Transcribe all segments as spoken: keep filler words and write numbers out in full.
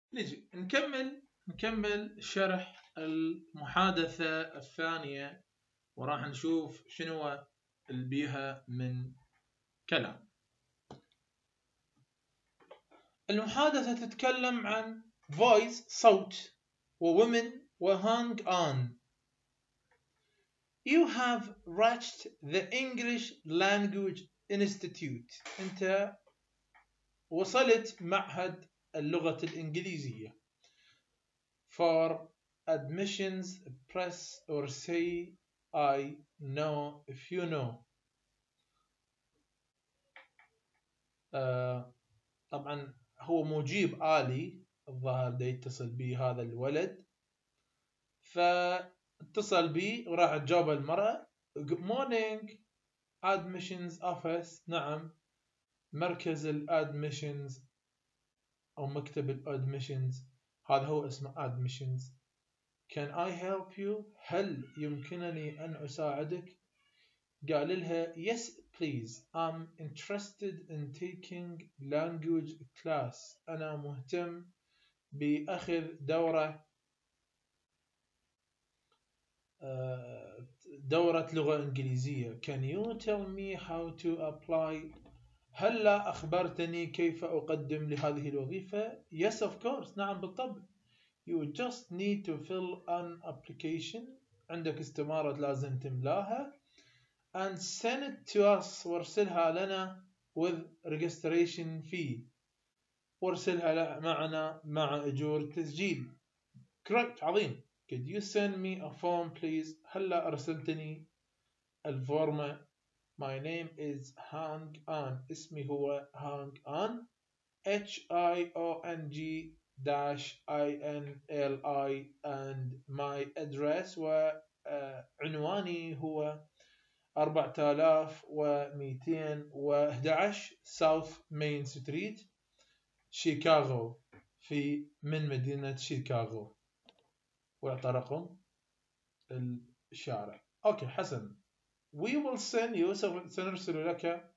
نجي نكمل نكمل شرح المحادثة الثانية، وراح نشوف شنو اللي بيها من كلام. المحادثة تتكلم عن voice صوت وwomen وhang on. You have reached the English Language Institute. أنت وصلت معهد اللغة الإنجليزية. For admissions, press or say I know if you know. uh, طبعا هو مجيب آلي الظاهر دا يتصل به هذا الولد، فاتصل بي وراح تجاوب المرأة Good morning admissions office. نعم، مركز الادميشنز او مكتب الادميشنز، هذا هو اسمه admissions. Can I help you؟ هل يمكنني أن أساعدك؟ قال لها Yes please I'm interested in taking language class. أنا مهتم بأخذ دورة دورة لغة إنجليزية. Can you tell me how to apply؟ هلا أخبرتني كيف أقدم لهذه الوظيفة؟ Yes of course. نعم بالطبع. You just need to fill an application. عندك استمارة لازم تملاها. And send it to us. وارسلها لنا with registration fee. وارسلها معنا مع أجور التسجيل. Correct. عظيم. Could you send me a form please؟ هلا أرسلتني الفورمة. My name is Hang On. اسمي هو Hang On. H I O N G dash I N L I and my address وعنواني هو أربعة آلاف ومئتين وأحد عشر South Main Street شيكاغو، في من مدينة شيكاغو، وأعطى رقم الشارع. أوكي حسن. We will send you. سنرسل لك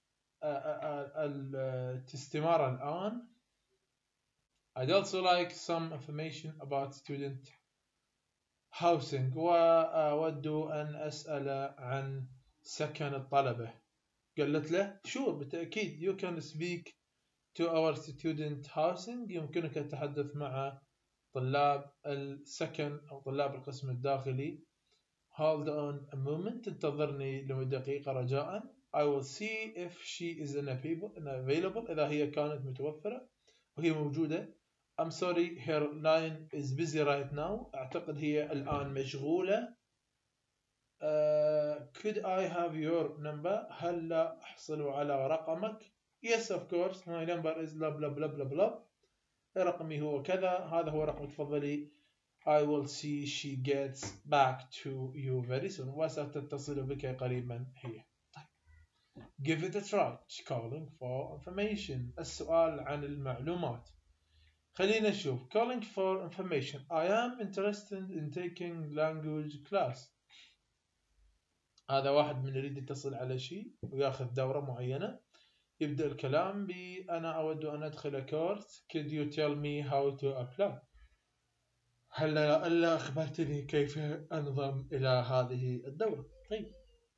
الاستمارة الآن. I'd also like some information about student housing. وأود أن أسأل عن سكن الطلبة. قالت له sure بالتأكيد. You can speak to our student housing. يمكنك التحدث مع طلاب السكن أو طلاب القسم الداخلي. Hold on a moment. انتظرني لدقيقة رجاء. I will see if she is available. إذا هي كانت متوفرة وهي موجودة. I'm sorry her line is busy right now. أعتقد هي الآن مشغولة. uh, Could I have your number؟ هل لا أحصل على رقمك؟ Yes of course. My number is blah blah blah blah blah. رقمي هو كذا. هذا هو رقم. تفضلي. I will see she gets back to you very soon. وستتصل بك قريبا هي. Give it a try. Calling for information. السؤال عن المعلومات. خلينا نشوف. Calling for information. I am interested in taking language class. هذا واحد من يريد يتصل على شيء وياخذ دورة معينة. يبدأ الكلام ب أنا أود أن أدخل كورس. Could you tell me how to apply؟ هلا ألا أخبرتني كيف أنضم إلى هذه الدورة. طيب.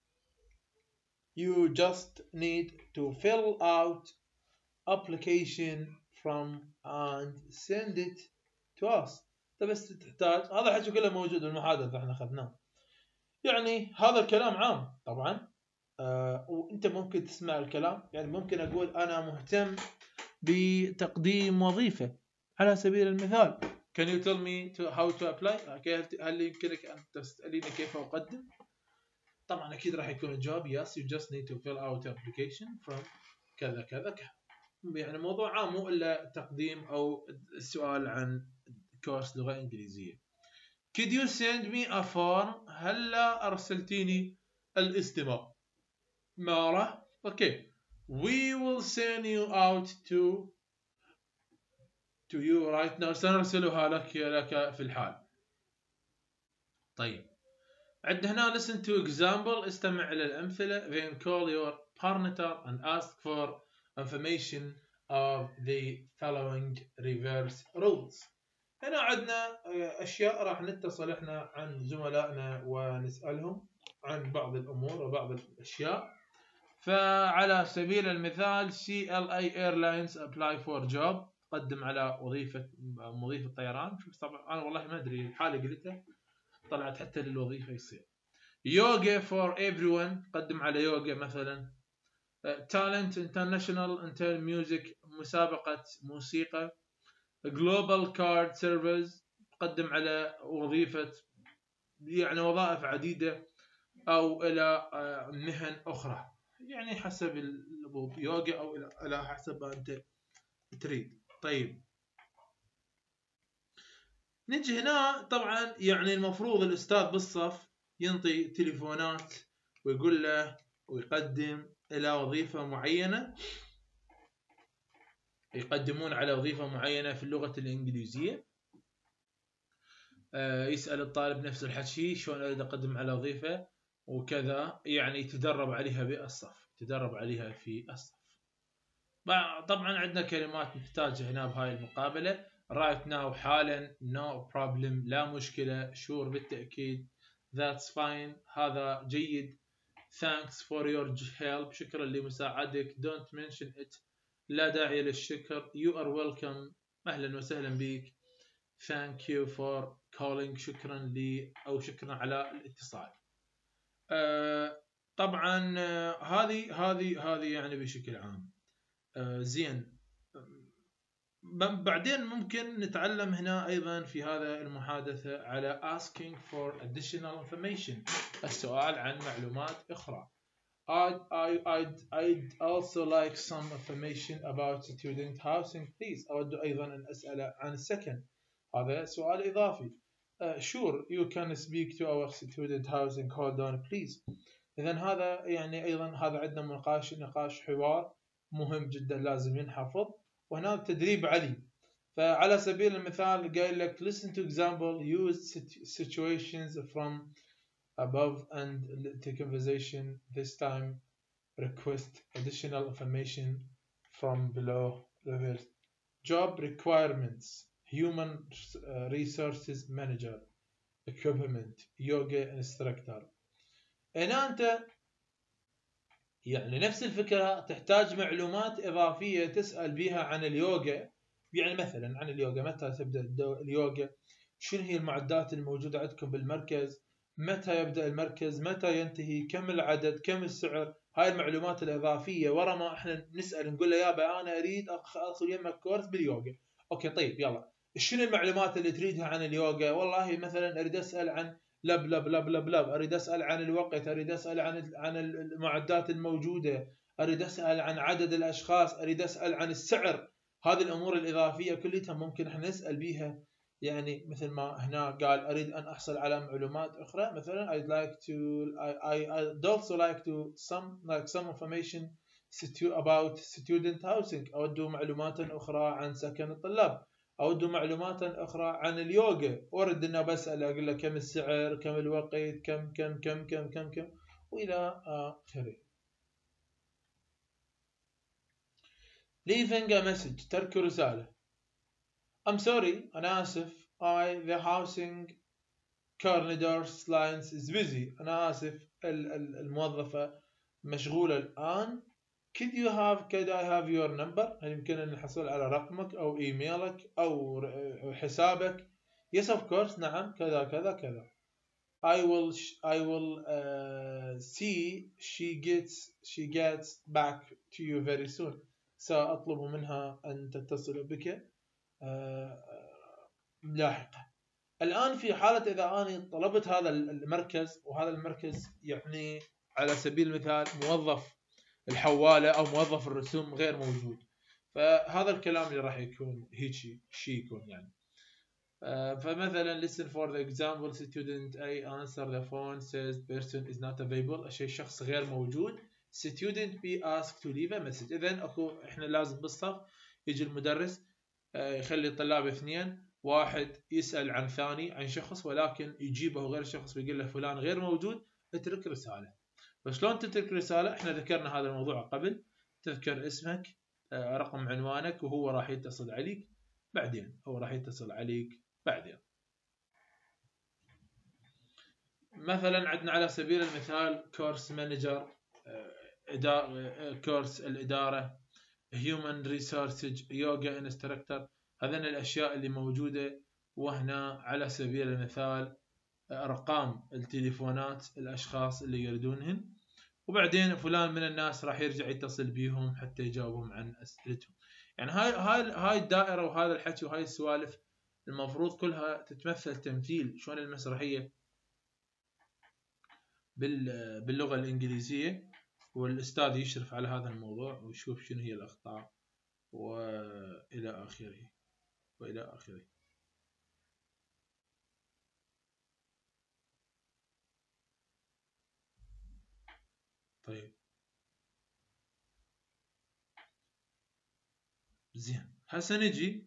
You just need to fill out application from and send it to us. بس تحتاج. هذا الحكي كله موجود بالمحادثة احنا أخذناه. يعني هذا الكلام عام طبعا. آه وانت ممكن تسمع الكلام. يعني ممكن أقول أنا مهتم بتقديم وظيفة على سبيل المثال. Can you tell me to how to apply؟ هل يمكنك أن تسأليني كيف أقدم؟ طبعا أكيد راح يكون الجواب yes you just need to fill out application from كذا كذا كذا. يعني موضوع عام مو إلا تقديم أو السؤال عن كورس لغة إنجليزية. Could you send me a form؟ هلا أرسلتيني الاستمارة. Okay. We will send you out to to you right now. سنرسلها لك لك في الحال. طيب. عندنا هنا listen to example. استمع إلى الأمثلة. Then call your partner and ask for information of the following reverse rules. هنا عندنا أشياء راح نتصل إحنا عن زملائنا ونسألهم عن بعض الأمور وبعض الأشياء. فعلى سبيل المثال سي إل إيه Airlines apply for job، قدم على وظيفة مضيف الطيران. طبعا أنا والله ما أدري الحالة قلتها طلعت حتى للوظيفة يصير. يوغا for everyone، قدم على يوغا مثلا. Talent International Inter Music، مسابقة موسيقى. Global Card Service، قدم على وظيفة يعني وظائف عديدة أو إلى مهن أخرى، يعني حسب اليوغا أو إلى حسب ما أنت تريد. طيب نجي هنا طبعا يعني المفروض الأستاذ بالصف ينطي تليفونات ويقول له ويقدم إلى وظيفة معينة، يقدمون على وظيفة معينة في اللغة الإنجليزية. آه يسأل الطالب نفس الحكي شلون أريد أقدم على وظيفة وكذا، يعني يتدرب عليها بالصف، يتدرب عليها في الصف. طبعا عندنا كلمات نحتاجها هنا بهاي المقابلة. right now حالا، no problem لا مشكلة، sure بالتأكيد، that's fine هذا جيد، thanks for your help شكرا لمساعدتك، don't mention it لا داعي للشكر، you are welcome أهلا وسهلا بك، thank you for calling شكرا لي أو شكرا على الاتصال. آه طبعا آه هذه هذه هذه يعني بشكل عام. آه زين، بعدين ممكن نتعلم هنا أيضا في هذا المحادثة على asking for additional information، السؤال عن معلومات أخرى. I'd, I'd, I'd also like some information about student housing please. أود أيضا أن أسأل عن السكن، هذا سؤال إضافي. uh, sure you can speak to our student housing hold on please. إذن هذا يعني أيضا هذا عندنا نقاش نقاش حوار مهم جدا لازم ينحفظ، وهنا تدريب علي. فعلى سبيل المثال قايل لك listen to example use situations from above and the conversation this time request additional information from below. Reverse job requirements human resources manager equipment yoga instructor. هنا أنت يعني نفس الفكرة تحتاج معلومات إضافية تسأل بها عن اليوغا، يعني مثلا عن اليوغا متى تبدأ اليوغا، شنو هي المعدات الموجودة عندكم بالمركز، متى يبدأ المركز، متى ينتهي، كم العدد، كم السعر. هاي المعلومات الإضافية ورا ما احنا نسأل نقول له يابا أنا أريد أدخل يمك كورس باليوغا. أوكي طيب يلا شنو المعلومات اللي تريدها عن اليوغا؟ والله مثلا أريد أسأل عن لب لب لب لب لب، أريد أسأل عن الوقت، أريد أسأل عن عن المعدات الموجودة، أريد أسأل عن عدد الأشخاص، أريد أسأل عن السعر. هذه الأمور الإضافية كلها ممكن احنا نسأل بيها، يعني مثل ما هنا قال أريد أن أحصل على معلومات أخرى، مثلا I'd like to I I'd also like to some like some information about student housing. أود معلومات أخرى عن سكن الطلاب، أود معلومات أخرى عن اليوغا، أريد أن بسأل أقول له كم السعر، كم الوقت، كم كم كم كم كم كم وإلى آخره. leaving a message ترك رسالة. I'm sorry أنا آسف I the housing coordinator's lines is busy. أنا آسف الموظفة مشغولة الآن. could you have could I have your number؟ هل يمكن أن نحصل على رقمك أو إيميلك أو حسابك؟ yes of course نعم كذا كذا كذا. I will I will uh, see she gets she gets back to you very soon. سأطلب منها أن تتصل بك لاحقا. الآن في حالة إذا أنا طلبت هذا المركز وهذا المركز يعني على سبيل المثال موظف الحوالة أو موظف الرسوم غير موجود، فهذا الكلام اللي راح يكون هيك شيء يكون يعني. فمثلا listen for the example student A answer the phone says person is not available، الشيء شخص غير موجود. student B asked to leave a message. إذن أكو إحنا لازم بالصف يجي المدرس يخلي الطلاب اثنين، واحد يسأل عن ثاني عن شخص ولكن يجيبه غير شخص بيقول له فلان غير موجود اترك رسالة. فشلون تترك رسالة؟ احنا ذكرنا هذا الموضوع قبل، تذكر اسمك رقم عنوانك وهو راح يتصل عليك بعدين هو راح يتصل عليك بعدين. مثلا عندنا على سبيل المثال كورس مانجر، كورس الإدارة، هيومن ريسيرش، يوغا انستراكتور، هذين الأشياء اللي موجودة. وهنا على سبيل المثال أرقام التليفونات الأشخاص اللي يريدونهن، وبعدين فلان من الناس راح يرجع يتصل بيهم حتى يجاوبهم عن أسئلتهم. يعني هاي هاي هاي الدائرة وهذا الحكي وهاي السوالف المفروض كلها تتمثل تمثيل شلون المسرحية باللغة الإنجليزية، والأستاذ يشرف على هذا الموضوع ويشوف شنو هي الأخطاء وإلى آخره وإلى آخره. طيب زين، هسه نجي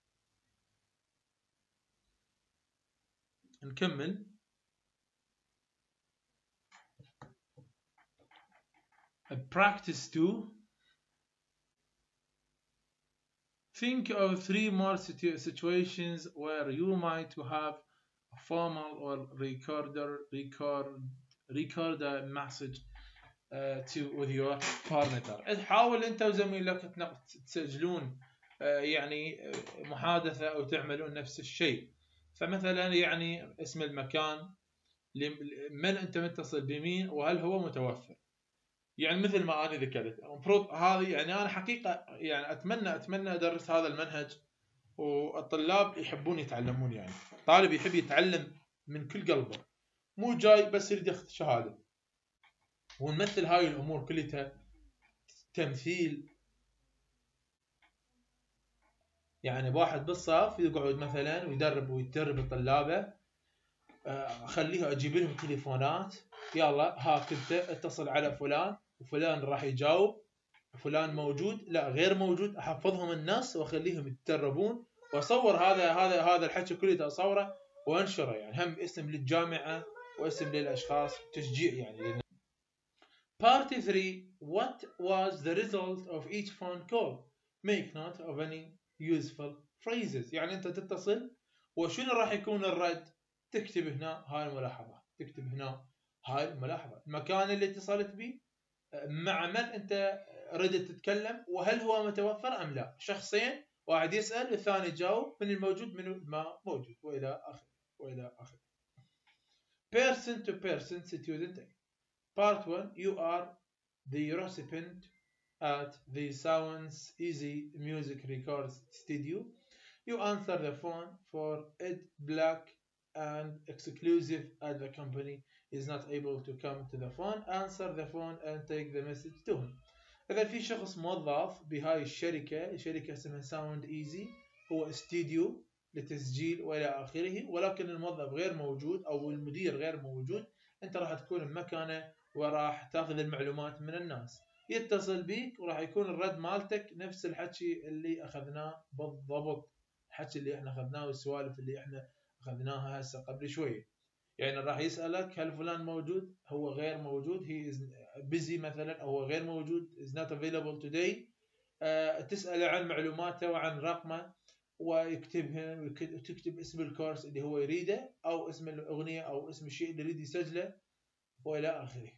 نكمل. practice two. Think of three more situations where you might have a formal or recorder record record a message uh, to with your partner. حاول انت وزميلك تسجلون uh, يعني محادثة او تعملون نفس الشيء. فمثلا يعني اسم المكان، من انت متصل بمين، وهل هو متوفر. يعني مثل ما انا ذكرت المفروض هذه، يعني انا حقيقه يعني اتمنى اتمنى ادرس هذا المنهج والطلاب يحبون يتعلمون. يعني طالب يحب يتعلم من كل قلبه، مو جاي بس يريد ياخذ شهاده. ونمثل هاي الامور كلها تمثيل. يعني بواحد بالصف يقعد مثلا ويدرب ويدرب طلابه، اخليه اجيب لهم تليفونات، يلا هاك انت اتصل على فلان وفلان راح يجاوب، فلان موجود لا غير موجود، احفظهم النص واخليهم يتدربون، واصور هذا هذا هذا الحكي كله اصوره وانشره. يعني هم اسم للجامعه واسم للاشخاص، تشجيع يعني. Part three. What was the result of each phone call? Make note of any useful phrases. يعني انت تتصل وشنو راح يكون الرد، تكتب هنا هاي الملاحظه، تكتب هنا هاي الملاحظه، المكان اللي اتصلت به، مع من انت ردت تتكلم، وهل هو متوفر ام لا. شخصين، واحد يسال والثاني يجاوب، من الموجود من ما موجود، والى اخره والى اخره. Person to person student. Part one. You are the recipient at the Sounds Easy Music Records Studio. You answer the phone for Ed Black, and exclusive at the company is not able to come to the phone. Answer the phone and take the message to him. إذا في شخص موظف بهاي الشركة، الشركة اسمها ساوند ايزي، هو استديو لتسجيل والى آخره، ولكن الموظف غير موجود أو المدير غير موجود، أنت راح تكون بمكانه وراح تاخذ المعلومات من الناس. يتصل بيك وراح يكون الرد مالتك نفس الحكي اللي أخذناه بالضبط، الحكي اللي احنا أخذناه والسوالف اللي احنا أخذناها هسه قبل شوية. يعني راح يسألك هل فلان موجود، هو غير موجود، he is busy مثلا، هو غير موجود is not available today. أه تسأله عن معلوماته وعن رقمه ويكتبها، وتكتب اسم الكورس اللي هو يريده أو اسم الأغنية أو اسم الشيء اللي يريد يسجله وإلى آخره.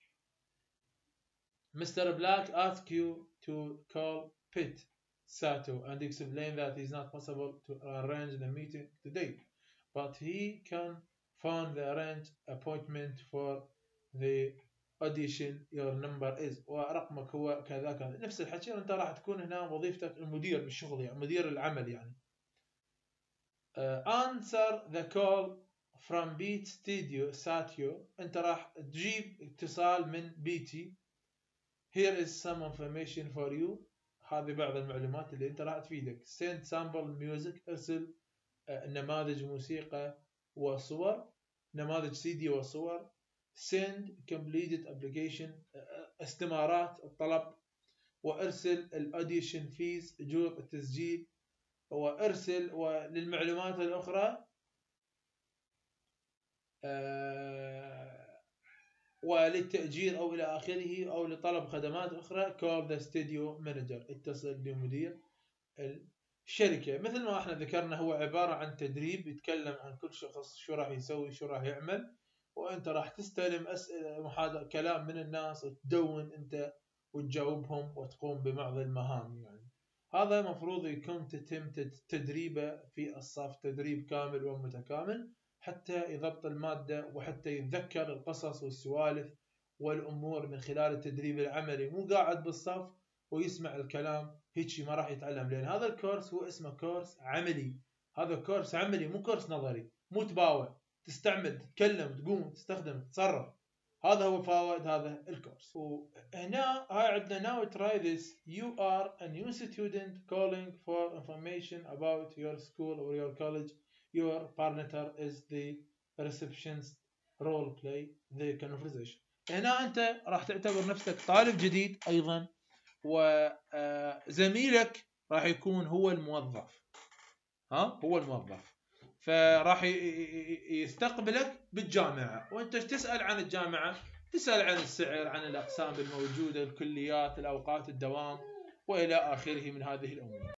Mister Black asks you to call Pete Sato and explain that it's not possible to arrange the meeting today, but he can find the arrange appointment for the audition. Your number is، ورقمك هو كذا كذا، نفس الحكي. انت راح تكون هنا وظيفتك المدير بالشغل، يعني مدير العمل يعني. uh, answer the call from Beat Studio Satyo. انت راح تجيب اتصال من بيتي. Here is some information for you. هذه بعض المعلومات اللي انت راح تفيدك. Send sample music. ارسل نماذج موسيقى وصور، نماذج سيدي وصور. Send completed application. استمارات الطلب. وارسل الاوديشن فيز، اجور التسجيل. وارسل وللمعلومات الاخرى وللتأجير أو إلى آخره أو لطلب خدمات أخرى call the studio manager، اتصل بمدير الشركة. مثل ما احنا ذكرنا هو عبارة عن تدريب يتكلم عن كل شخص شو راح يسوي شو راح يعمل، وانت راح تستلم أسئلة محادثة كلام من الناس وتدون انت وتجاوبهم وتقوم ببعض المهام. يعني هذا مفروض يكون تتم تدريبه في الصف تدريب كامل ومتكامل حتى يضبط المادة وحتى يتذكر القصص والسوالف والأمور من خلال التدريب العملي، مو قاعد بالصف ويسمع الكلام هيك ما راح يتعلم. لأن هذا الكورس هو اسمه كورس عملي، هذا كورس عملي مو كورس نظري، مو تباوع تستعمل تتكلم تقوم تستخدم تتصرف. هذا هو فوائد هذا الكورس. وهنا هاي عندنا now try this you are a new student calling for information about your school or your college, your partner is the receptionist, role play the conversation. هنا أنت راح تعتبر نفسك طالب جديد أيضا، وزميلك راح يكون هو الموظف، ها هو الموظف، فراح يستقبلك بالجامعة وانت تسأل عن الجامعة، تسأل عن السعر، عن الأقسام الموجودة، الكليات، الأوقات الدوام وإلى آخره من هذه الأمور.